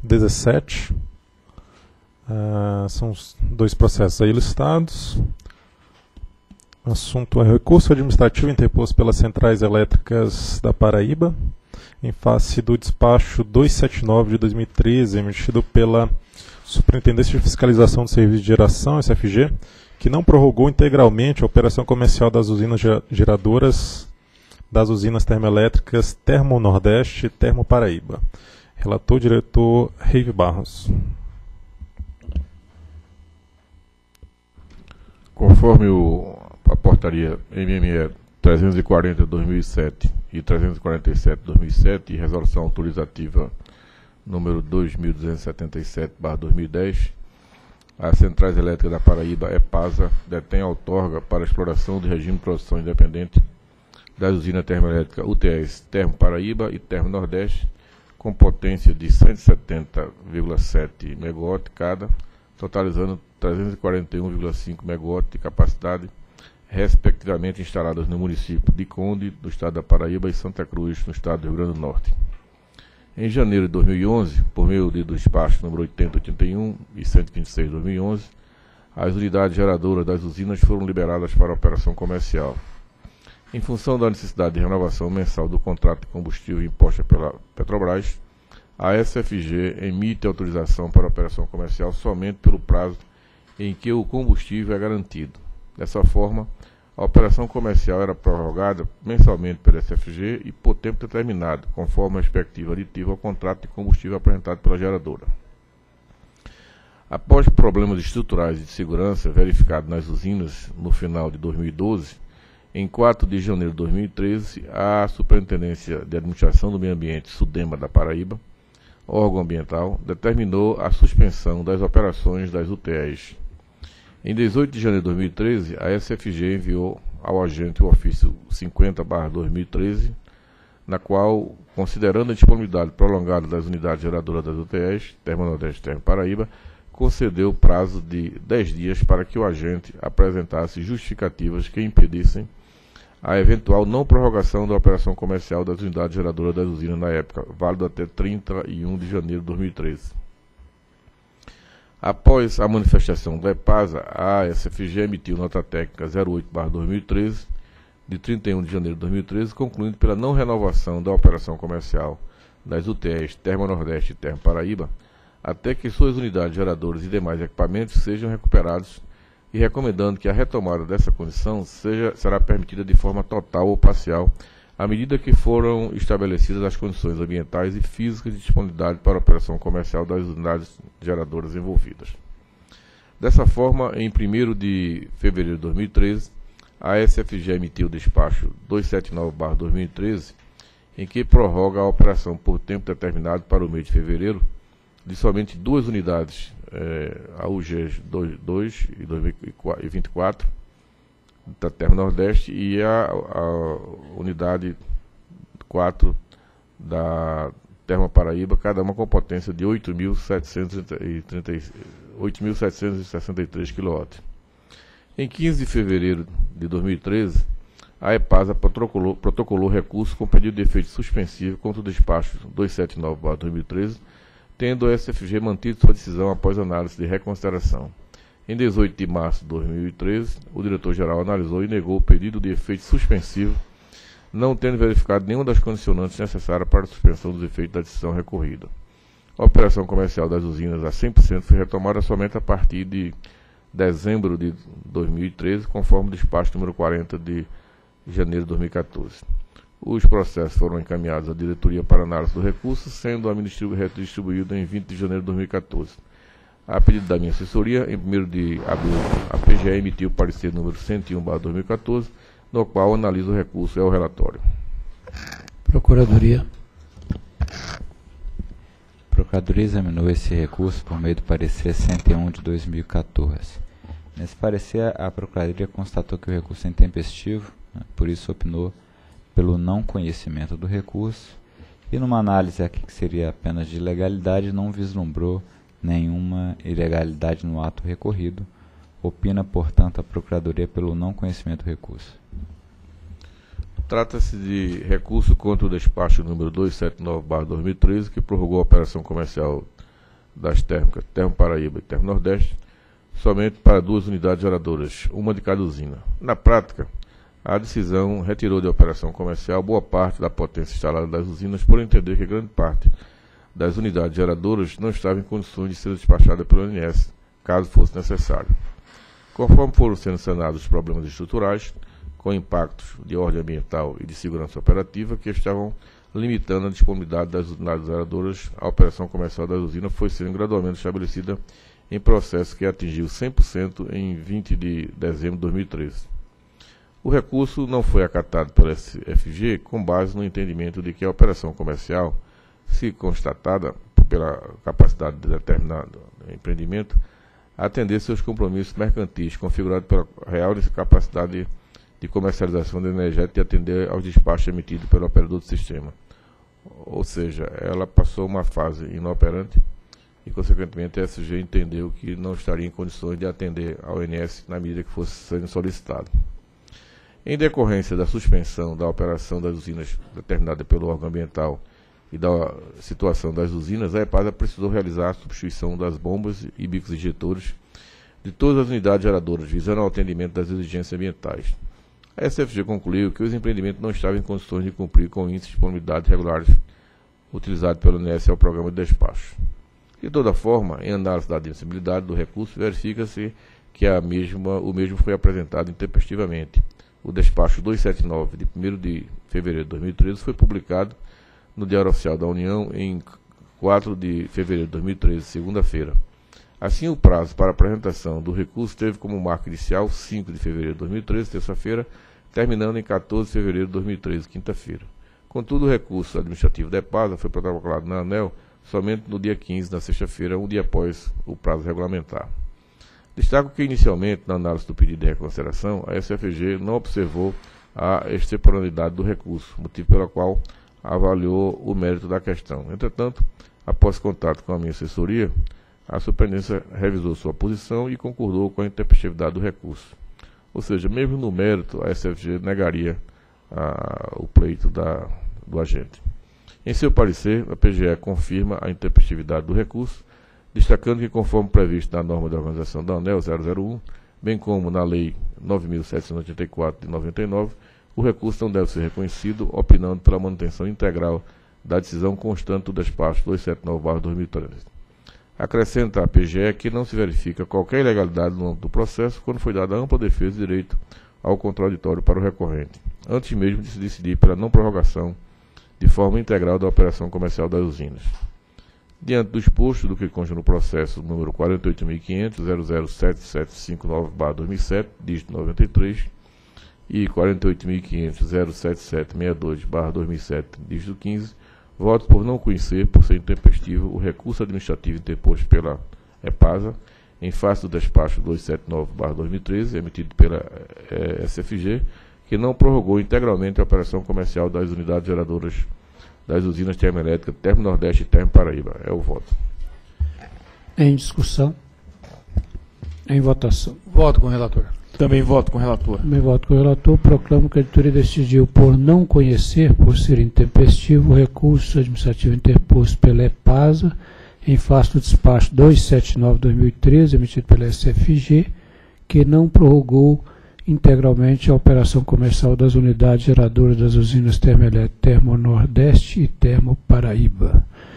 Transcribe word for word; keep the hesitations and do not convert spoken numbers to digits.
dezessete. Uh, são os dois processos aí listados. O assunto é recurso administrativo interposto pelas Centrais Elétricas da Paraíba, em face do despacho duzentos e setenta e nove de dois mil e treze, emitido pela Superintendência de Fiscalização do Serviço de Geração, S F G, que não prorrogou integralmente a operação comercial das usinas geradoras das usinas termoelétricas Termo Nordeste e Termo Paraíba. Relator, diretor Reive Barros. Conforme o, a portaria M M E trezentos e quarenta de dois mil e sete e trezentos e quarenta e sete de dois mil e sete e resolução autorizativa número dois mil duzentos e setenta e sete barra dois mil e dez, as Centrais Elétricas da Paraíba, EPASA, detém a outorga para exploração do regime de produção independente das usinas termoelétricas U T Es Termo Paraíba e Termo Nordeste, com potência de cento e setenta vírgula sete megawatts cada, totalizando trezentos e quarenta e um vírgula cinco megawatts de capacidade, respectivamente instaladas no município de Conde, do estado da Paraíba, e Santa Cruz, no estado do Rio Grande do Norte. Em janeiro de dois mil e onze, por meio de despacho número oitenta oitenta e um e cento e vinte e seis de dois mil e onze, as unidades geradoras das usinas foram liberadas para a operação comercial. Em função da necessidade de renovação mensal do contrato de combustível imposta pela Petrobras, a S F G emite autorização para a operação comercial somente pelo prazo em que o combustível é garantido. Dessa forma, a operação comercial era prorrogada mensalmente pela S F G e por tempo determinado, conforme a respectiva aditiva ao contrato de combustível apresentado pela geradora. Após problemas estruturais e de segurança verificados nas usinas no final de dois mil e doze, em quatro de janeiro de dois mil e treze, a Superintendência de Administração do Meio Ambiente, SUDEMA da Paraíba, órgão ambiental, determinou a suspensão das operações das U T Es. Em dezoito de janeiro de dois mil e treze, a S F G enviou ao agente o ofício cinquenta barra dois mil e treze, na qual, considerando a disponibilidade prolongada das unidades geradoras das U T Es, Termo Nordeste e Termo Paraíba, concedeu prazo de dez dias para que o agente apresentasse justificativas que impedissem a eventual não prorrogação da operação comercial das unidades geradoras das usinas na época, válido até trinta e um de janeiro de dois mil e treze. Após a manifestação da EPASA, a S F G emitiu nota técnica zero oito barra dois mil e treze, de trinta e um de janeiro de dois mil e treze, concluindo pela não renovação da operação comercial das U T Es Termo Nordeste e Termo Paraíba, até que suas unidades geradoras e demais equipamentos sejam recuperados, e recomendando que a retomada dessa condição seja, será permitida de forma total ou parcial, à medida que foram estabelecidas as condições ambientais e físicas de disponibilidade para a operação comercial das unidades geradoras envolvidas. Dessa forma, em primeiro de fevereiro de dois mil e treze, a S F G emitiu o despacho duzentos e setenta e nove barra dois mil e treze, em que prorroga a operação por tempo determinado para o mês de fevereiro, de somente duas unidades, é, a U G dois e dois mil e vinte e quatro, da Termo Nordeste, e a, a unidade quatro da Termo Paraíba, cada uma com potência de oito mil setecentos e sessenta e três quilowatts. Em quinze de fevereiro de dois mil e treze, a EPASA protocolou, protocolou recurso com pedido de efeito suspensivo contra o despacho duzentos e setenta e nove barra dois mil e treze, tendo a S F G mantido sua decisão após análise de reconsideração. Em dezoito de março de dois mil e treze, o diretor-geral analisou e negou o pedido de efeito suspensivo, não tendo verificado nenhuma das condicionantes necessárias para a suspensão dos efeitos da decisão recorrida. A operação comercial das usinas a cem por cento foi retomada somente a partir de dezembro de dois mil e treze, conforme o despacho número quarenta de janeiro de dois mil e quatorze. Os processos foram encaminhados à diretoria para análise do recurso, sendo a ministério distribuído em vinte de janeiro de dois mil e quatorze. A pedido da minha assessoria, em primeiro de abril, a P G E emitiu o parecer número cento e um barra dois mil e quatorze, no qual analisa o recurso e é o relatório. Procuradoria. A Procuradoria examinou esse recurso por meio do parecer cento e um de dois mil e quatorze. Nesse parecer, a Procuradoria constatou que o recurso é intempestivo, né, por isso opinou pelo não conhecimento do recurso, e numa análise aqui que seria apenas de legalidade, não vislumbrou nenhuma ilegalidade no ato recorrido. Opina, portanto, a Procuradoria pelo não conhecimento do recurso. Trata-se de recurso contra o despacho número duzentos e setenta e nove barra dois mil e treze, que prorrogou a operação comercial das térmicas Termo Paraíba e Termo Nordeste, somente para duas unidades geradoras, uma de cada usina. Na prática, a decisão retirou de operação comercial boa parte da potência instalada das usinas, por entender que grande parte das unidades geradoras não estava em condições de ser despachada pelo O N S, caso fosse necessário. Conforme foram sendo sanados os problemas estruturais, com impactos de ordem ambiental e de segurança operativa que estavam limitando a disponibilidade das unidades geradoras, a operação comercial das usinas foi sendo gradualmente estabelecida em processo que atingiu cem por cento em vinte de dezembro de dois mil e treze. O recurso não foi acatado pela S F G com base no entendimento de que a operação comercial, se constatada pela capacidade de determinado empreendimento, atender seus compromissos mercantis configurados pela real capacidade de comercialização de energética e atender aos despachos emitidos pelo operador do sistema. Ou seja, ela passou uma fase inoperante e, consequentemente, a S F G entendeu que não estaria em condições de atender ao O N S na medida que fosse sendo solicitado. Em decorrência da suspensão da operação das usinas determinada pelo órgão ambiental e da situação das usinas, a EPASA precisou realizar a substituição das bombas e bicos injetores de todas as unidades geradoras, visando ao atendimento das exigências ambientais. A S F G concluiu que os empreendimentos não estavam em condições de cumprir com o índice de disponibilidade regulares utilizado pelo O N S ao programa de despacho. De toda forma, em análise da admissibilidade do recurso, verifica-se que a mesma, o mesmo foi apresentado intempestivamente. O despacho duzentos e setenta e nove, de primeiro de fevereiro de dois mil e treze, foi publicado no Diário Oficial da União em quatro de fevereiro de dois mil e treze, segunda-feira. Assim, o prazo para apresentação do recurso teve como marco inicial cinco de fevereiro de dois mil e treze, terça-feira, terminando em quatorze de fevereiro de dois mil e treze, quinta-feira. Contudo, o recurso administrativo da EPASA foi protocolado na ANEEL somente no dia quinze, na sexta-feira, um dia após o prazo regulamentar. Destaco que, inicialmente, na análise do pedido de reconsideração, a S F G não observou a extemporaneidade do recurso, motivo pelo qual avaliou o mérito da questão. Entretanto, após contato com a minha assessoria, a superintendência revisou sua posição e concordou com a intempestividade do recurso. Ou seja, mesmo no mérito, a S F G negaria a, o pleito da, do agente. Em seu parecer, a P G E confirma a intempestividade do recurso, destacando que, conforme previsto na norma de organização da ANEEL zero zero um, bem como na Lei nove mil setecentos e oitenta e quatro de noventa e nove, o recurso não deve ser reconhecido, opinando pela manutenção integral da decisão constante do despacho duzentos e setenta e nove barra dois mil e treze. Acrescenta a P G E que não se verifica qualquer ilegalidade no âmbito do processo quando foi dada ampla defesa de direito ao contraditório para o recorrente, antes mesmo de se decidir pela não prorrogação de forma integral da operação comercial das usinas. Diante do exposto do que consta no processo número quarenta e oito mil e quinhentos ponto zero zero sete sete cinco nove barra dois mil e sete, dígito noventa e três, e quarenta e oito mil e quinhentos ponto zero sete sete seis dois barra dois mil e sete, dígito quinze, voto por não conhecer, por ser intempestivo, o recurso administrativo interposto pela EPASA, em face do despacho duzentos e setenta e nove barra dois mil e treze, emitido pela eh, S F G, que não prorrogou integralmente a operação comercial das unidades geradoras das usinas termoelétricas Termo Nordeste e Termo Paraíba. É o voto. Em discussão. Em votação. Voto com o relator. Também voto com o relator. Também voto com o relator. Proclamo que a editoria decidiu por não conhecer, por ser intempestivo, o recurso administrativo interposto pela EPASA em face do despacho duzentos e setenta e nove barra dois mil e treze, emitido pela S F G, que não prorrogou integralmente a operação comercial das unidades geradoras das usinas termoelétricas Termo Nordeste e Termo Paraíba.